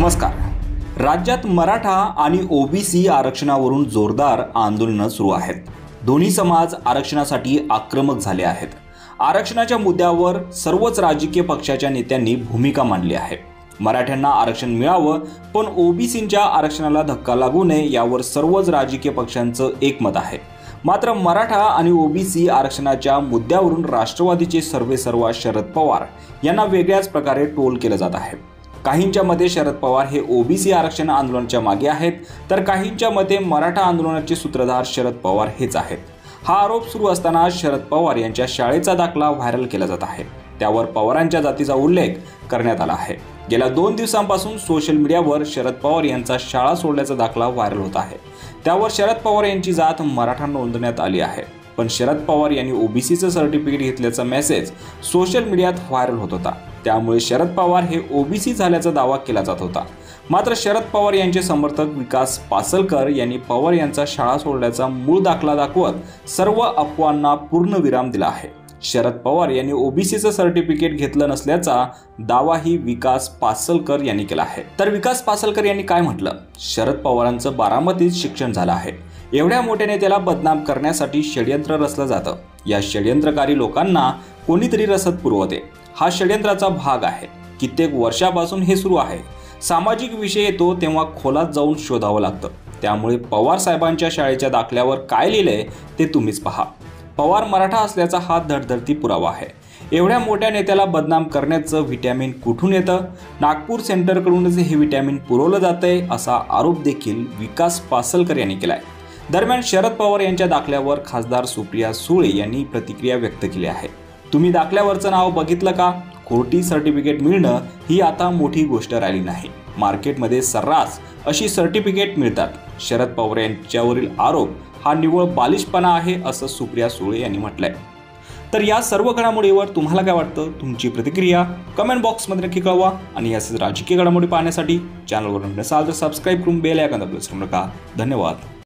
नमस्कार। राज्यात मराठा आणि ओबीसी आरक्षणावरून जोरदार आंदोलनं सुरू आहेत। दोन्ही समाज आरक्षणासाठी आक्रमक झाले आहेत। आरक्षणाच्या मुद्द्यावर सर्वच राजकीय पक्षाच्या नेत्यांनी भूमिका मांडली आहे। मराठ्यांना आरक्षण मिळावं पण ओबीसींच्या आरक्षणाला धक्का लागू नये यावर सर्वच राजकीय पक्षांचं एकमत आहे। मात्र मराठा आणि ओबीसी आरक्षणाच्या मुद्द्यावरून राष्ट्रवादीचे सर्वेसर्वा शरद पवार यांना वेगळ्याच प्रकारे ट्रोल केलं जात आहे। काहींच्या मते शरद पवार हे ओबीसी आरक्षण आंदोलनाच्या मागे आहेत, तर काहींच्या मते मराठा आंदोलनाचे सूत्रधार शरद पवार हेच आहेत। हा आरोप सुरू असताना शरद पवार यांच्या शाळेचा दाखला व्हायरल केला जात आहे। त्यावर पवारांच्या जातीचा उल्लेख करण्यात आला आहे। गेल्या 2 दिवसांपासून सोशल मीडियावर शरद पवार यांचा शाळा सोडल्याचा दाखला व्हायरल होत आहे। त्यावर शरद पवार यांची जात मराठा नोंदवण्यात आली आहे, पण शरद पवार यांनी ओबीसीचं सर्टिफिकेट घेतल्याचा मेसेज सोशल मीडियात व्हायरल होत होता। त्यामुळे शरद पवार हे ओबीसी झाल्याचा दावा केला जात होता। मात्र शरद पवार यांचे समर्थक विकास पासलकर यांनी पवार यांचा शाळा सोडल्याचा मूळ दाखला दाखवत सर्व अफवांना पूर्णविराम दिला आहे। शरद पवार यांनी ओबीसीचं सर्टिफिकेट घेतलं नसल्याचा दावाही विकास पासलकर यांनी केला आहे। तर विकास पासलकर यांनी काय म्हटलं? शरद पवारांचं बारामतीत शिक्षण झालं आहे। एवढ्या मोठ्या नेत्याला बदनाम करण्यासाठी षडयंत्र रचलं जातं। या षडयंत्रकारी लोकांना कोणीतरी रसद पुरवते। हा षडयंत्राचा भाग आहे। कित्येक वर्षापासून हे सुरू आहे। सामाजिक विषय येतो तेव्हा खोलात जाऊन शोधावं लागतं। त्यामुळे पवार साहेबांच्या शाळेच्या दाखल्यावर काय लिहिलंय ते तुम्हीच पहा। पवार मराठा असल्याचा हा धडधडती पुरावा आहे। एवढ्या मोठ्या नेत्याला बदनाम करण्याचं व्हिटॅमिन कुठून येतं? नागपूर सेंटरकडूनच हे व्हिटॅमिन पुरवलं जातंय असा आरोप देखील विकास पासलकर यांनी केलाय। दरम्यान शरद पवार यांच्या दाखल्यावर खासदार सुप्रिया सुळे यांनी प्रतिक्रिया व्यक्त केली आहे। तुम्ही दाखल्यावरचं नाव बघितलं का? कोर्टी सर्टिफिकेट मिळणं ही आता मोठी गोष्ट राहिली नाही। मार्केटमध्ये सर्रास अशी सर्टिफिकेट मिळतात। शरद पवार यांच्यावरील आरोप हा निव्वळ बालिशपणा आहे असं सुप्रिया सुळे यांनी म्हटलंय। तर या सर्व घडामोडीवर तुम्हाला काय वाटतं? तुमची प्रतिक्रिया कमेंट बॉक्समध्ये नक्की कळवा आणि याच राजकीय घडामोडी पाहण्यासाठी चॅनलवर नसाल तर सबस्क्राईब करून बेल आयकॉन दाबा। धन्यवाद।